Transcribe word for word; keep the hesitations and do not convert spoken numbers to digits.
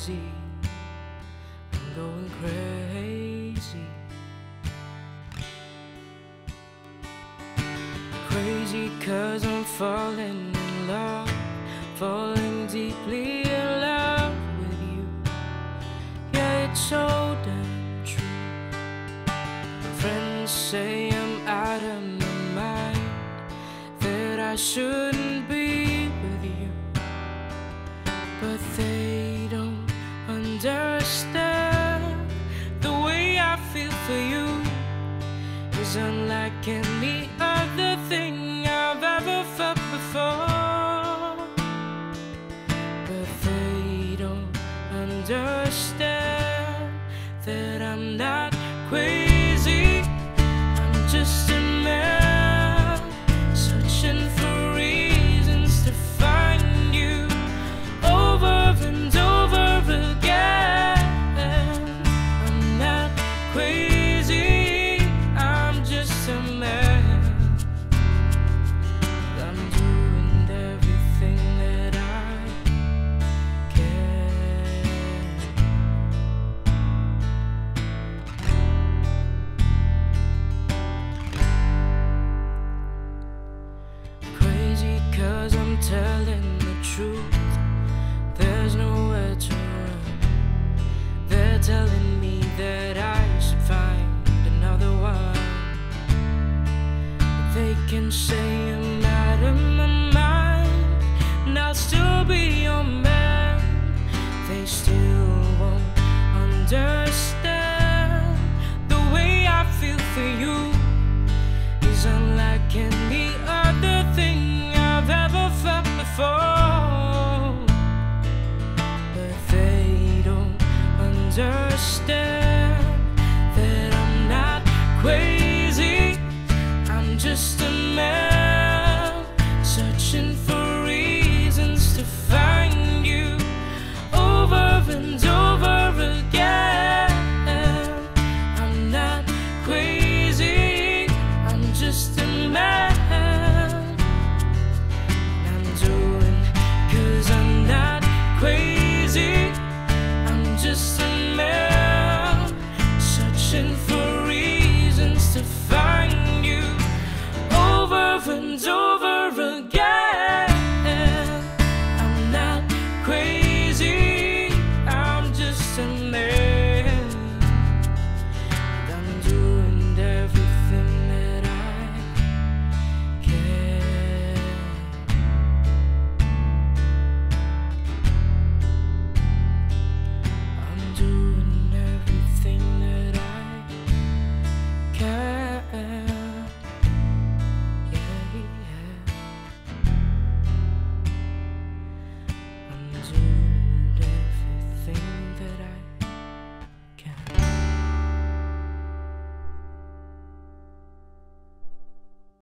crazy, I'm going crazy. Crazy 'cause I'm falling in love, falling deeply in love with you. Yeah, it's so damn true. Friends say I'm out of my mind, that I shouldn't be with you, but they don't understand. The way I feel for you is unlike any other thing I've ever felt before, but they don't understand that I'm not crazy. I'm just a man searching for reasons to find you over and over again. I'm not crazy, I'm just a man. I'm doing everything that I can. Crazy 'cause I'm telling the truth, there's nowhere to run. They're telling me that I should find another one, but they can say